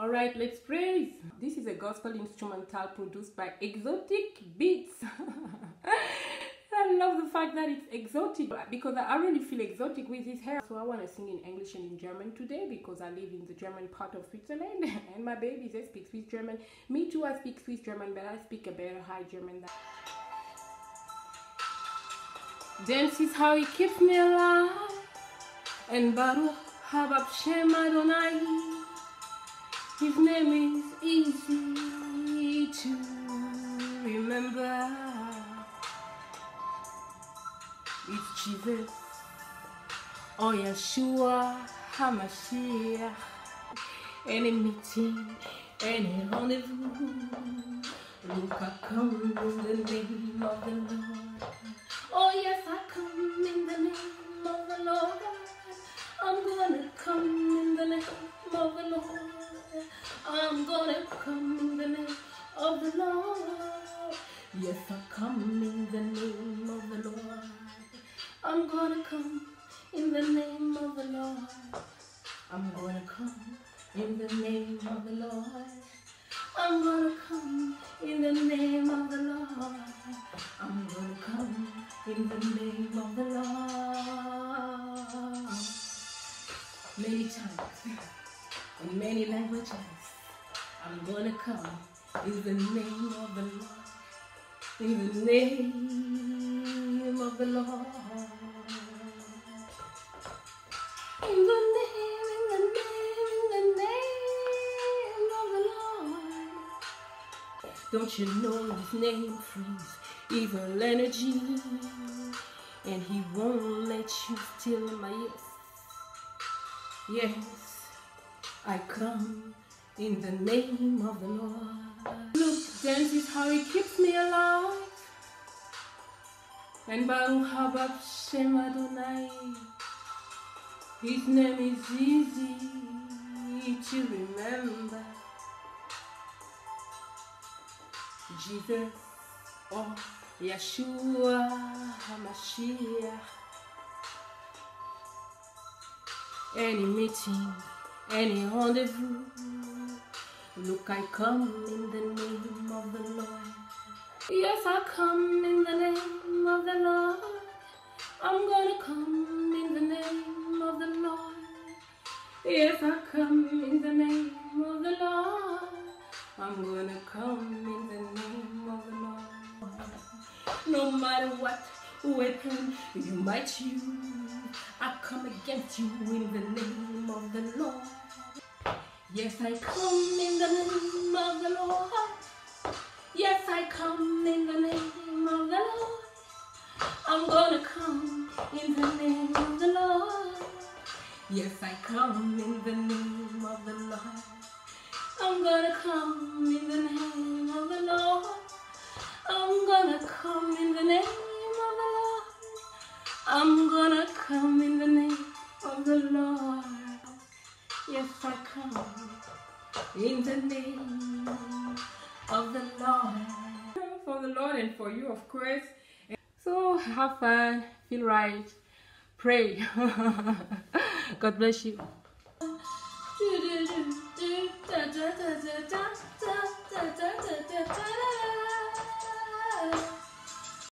Alright, let's praise. This is a gospel instrumental produced by Eksotic Beats. I love the fact that it's exotic because I already feel exotic with his hair. So I want to sing in English and in German today because I live in the German part of Switzerland and my baby they speak Swiss German. Me too, I speak Swiss German, but I speak a better high German. Dance is how he keeps me alive. And Baruch Haba shem Adonaï. His name is easy to remember. It's Jesus, or Yashuah Ha Mashiach. Any meeting, any rendezvous, look, I come in the name of the Lord. Oh yes, I come in the name of the Lord. I'm gonna come in the name of the Lord. I'm gonna come in the name of the Lord. Yes, I come in the name of the Lord. I'm gonna come in the name of the Lord. I'm gonna come in the name of the Lord. I'm gonna come in the name of the Lord. I'm gonna come in the name of the Lord. Many times, in many languages, I'm gonna come in the name of the Lord. In the name of the Lord. In the name of the Lord. Don't you know his name frees evil energy, and he won't let you steal my yes. Yes, I come in the name of the Lord. Look, dance is how he keeps me alive. And Baruch Haba shem Adonaï. His name is easy to remember. Jesus, or Yashuah Ha Mashiach. Any meeting, any rendezvous, look, I come in the name of the Lord. Yes, I come in the name of the Lord. I'm gonna come in the name of the Lord. Yes, I come in the name of the Lord. I'm gonna come in the name of the Lord. No matter what weapon you might use, I come against you in the name of the Lord. Yes, I come in the name of the Lord. Yes, I come in the name of the Lord. I'm gonna come in the name of the Lord. Yes, I come in the name of the Lord. I'm gonna come in the name of the Lord. I'm gonna come in the name of the Lord. I'm gonna come in the name of the Lord. Yes, I come in the name of the Lord. For the Lord and for you, of course. So have fun, feel right, pray. God bless you.